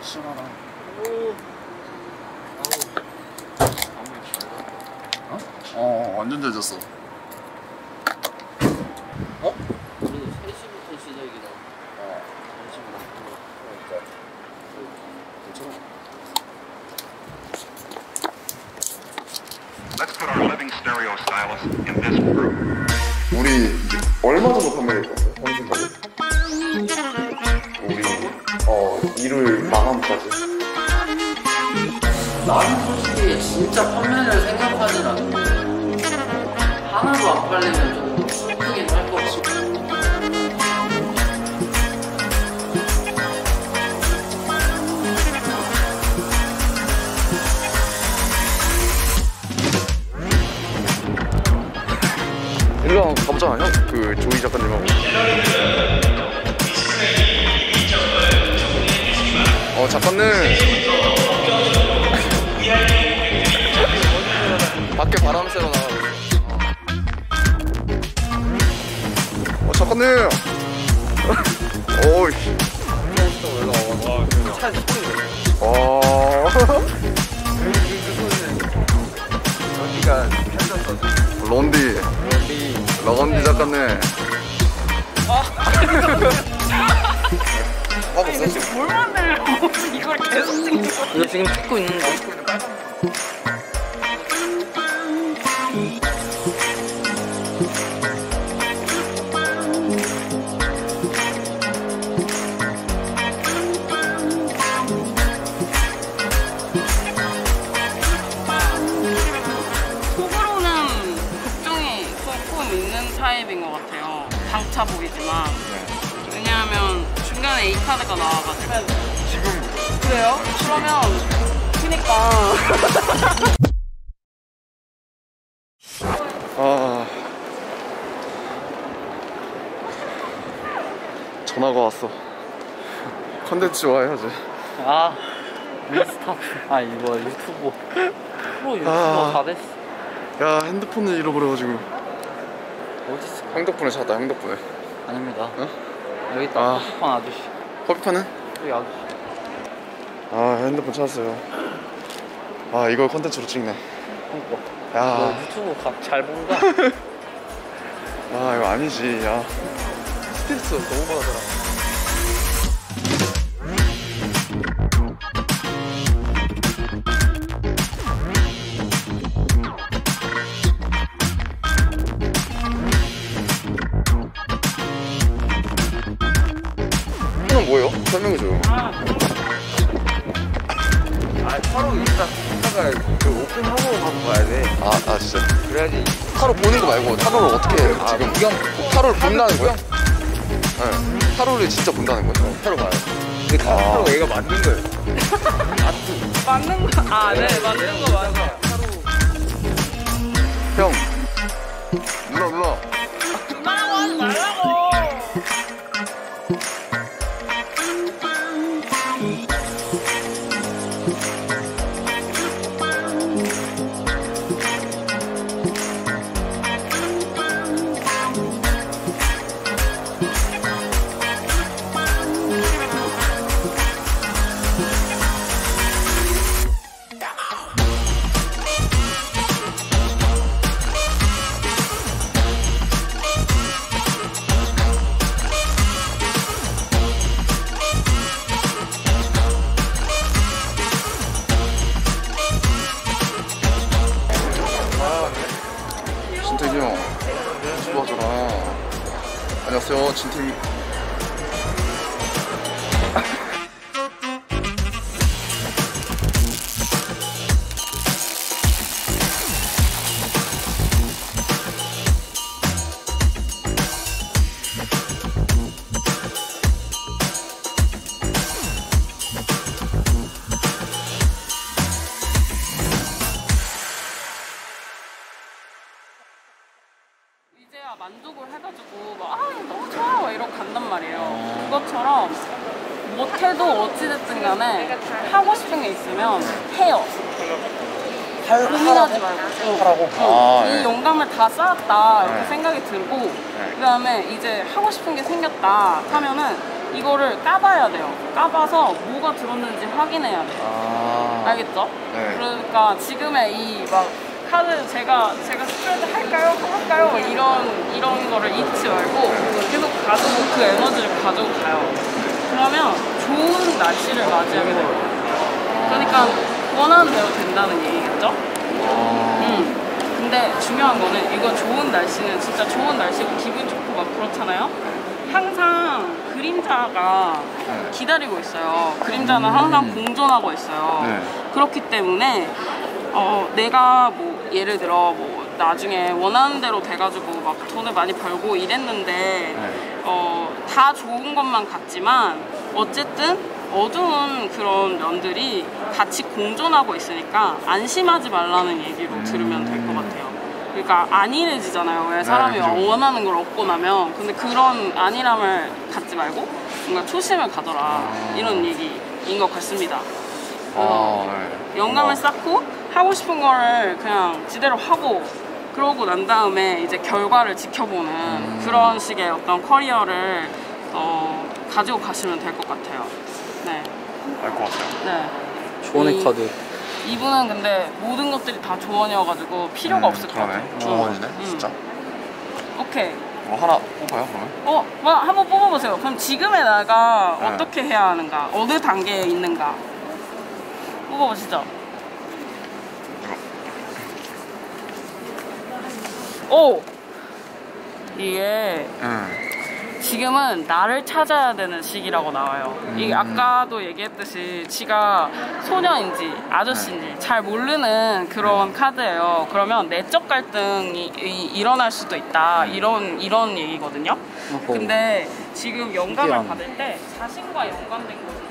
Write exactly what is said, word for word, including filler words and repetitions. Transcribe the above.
시원하다. 어? 어, 완전 잘 잤어. 어? 그래도 세 시부터 시작이라. 어, 잠시만. 그러니까. 괜찮아. Let's put our living stereo stylus in this group. 우리 얼마 정도 판매될 것 같아요? 형 생각에? 우리 어 일요일 마감까지. 나는 솔직히 진짜 판매를 생각하진 않는데 하나도 안 팔리면 좀 슬프긴 할 것 같고. 일로 한번 가보자. 형, 그 조이 작가님하고. 어, 작가님. 밖에 바람 쐬러 나가고 있어. 어, 작가님. 오이. 또 올라와. 차 소리 내네. 어. 여기가 편졌어. 론디. 러건디 작가님. 아, 하고 있어? 지금 뭘 만들려고 이걸 계속 찍는 거야? 이거 지금 찍고 있는 거. 속으로는 걱정이 조금 있는 타입인 것 같아요. 장차 보이지만. 왜냐하면 중간에 이 카드가 나와가지고. 지금. 그래요? 그러면 그니까. 아. 전화가 왔어. 컨텐츠 와야지. 아 리스타트. 아 이거 유튜브 프로 유튜버 아. 다 됐어. 야, 핸드폰을 잃어버려가지고. 어딨어? 형 덕분에 찾았다, 형 덕분에. 아닙니다. 어? 여기 있다. 아. 커피판 아저씨. 커피판은? 여기 아저씨. 아, 핸드폰 찾았어요. 아, 이걸 컨텐츠로 찍네. 그니까 너 야, 유튜브 각 잘 본다. 아, 이거 아니지. 야, 스트레스 너무 받아더라. 이거는 뭐예요? 설명해줘요. 아, 아, 차로 일단 이따가 그 오픈하고 가고 가야 돼. 아, 아 진짜? 그래야지. 타로 보는 거 말고 타로를 어떻게 해, 아, 지금? 구경. 타로를 본다는 거야? 네. 타로를 진짜 본다는 거야? 차로 가야 돼. 근데 그 아. 차로 얘가 만든 거예요. 맞는 거. 아, 네, 맞는 거 맞아. 형, 누나 누나. 누나라고 하지 말라고. 진택이 형, 수고하잖아. 안녕하세요, 진택이. 이제야 만족을 해가지고 막, 아 너무 좋아 막 이러고 간단 말이에요. 그것처럼 못해도 어찌됐든 간에 하고 싶은 게 있으면 해요. 할- 고민하지 하라고? 말고 어. 하라고? 어. 아, 이 네. 영감을 다 쌓았다 이렇게 네. 생각이 들고 네. 그 다음에 이제 하고 싶은 게 생겼다 하면은 이거를 까봐야 돼요. 까봐서 뭐가 들었는지 확인해야 돼요. 아. 알겠죠? 네. 그러니까 지금의 이 막 카드 제가 제가 스트레이트 할까요? 할까요? 막 이런 이런 거를 잊지 말고 계속 가지고 그 에너지를 가지고 가요. 그러면 좋은 날씨를 맞이하게 될 거예요. 그러니까 원하는 대로 된다는 얘기겠죠? 음. 근데 중요한 거는 이거 좋은 날씨는 진짜 좋은 날씨고 기분 좋고 막 그렇잖아요. 항상 그림자가 네. 기다리고 있어요. 그림자는 항상 공존하고 있어요. 네. 그렇기 때문에 어, 내가 뭐 예를 들어 뭐 나중에 원하는 대로 돼가지고 막 돈을 많이 벌고 이랬는데 네. 어, 다 좋은 것만 같지만 어쨌든 어두운 그런 면들이 같이 공존하고 있으니까 안심하지 말라는 얘기로 들으면 될 것 같아요. 그러니까 안일해지잖아요. 왜 사람이 네, 그죠. 원하는 걸 얻고 나면. 근데 그런 안일함을 갖지 말고 뭔가 초심을 가져라 이런 얘기인 것 같습니다. 아, 네. 영감을 어. 쌓고 하고 싶은 거를 그냥 지대로 하고 그러고 난 다음에 이제 결과를 지켜보는 음. 그런 식의 어떤 커리어를 어, 가지고 가시면 될 것 같아요. 네. 알 것 같아요. 네. 조언의 이- 카드. 이분은 근데 모든 것들이 다 조언이어가지고 필요가 없을 것 같아요. 음, 그러네. 조언이네, 음. 진짜. 오케이. 뭐 하나 뽑아요, 그러면? 어, 뭐 한번 뽑아보세요. 그럼 지금의 나가 네. 어떻게 해야 하는가? 어느 단계에 있는가? 뽑아보시죠. 오! 이게 응. 지금은 나를 찾아야 되는 시기라고 나와요. 이게 아까도 얘기했듯이 지가 소녀인지 아저씨인지 잘 모르는 그런 카드예요. 그러면 내적 갈등이 이- 일어날 수도 있다. 이런 이런 얘기거든요. 어허. 근데 지금 영감을 신기하네. 받을 때 자신과 연관된 거죠.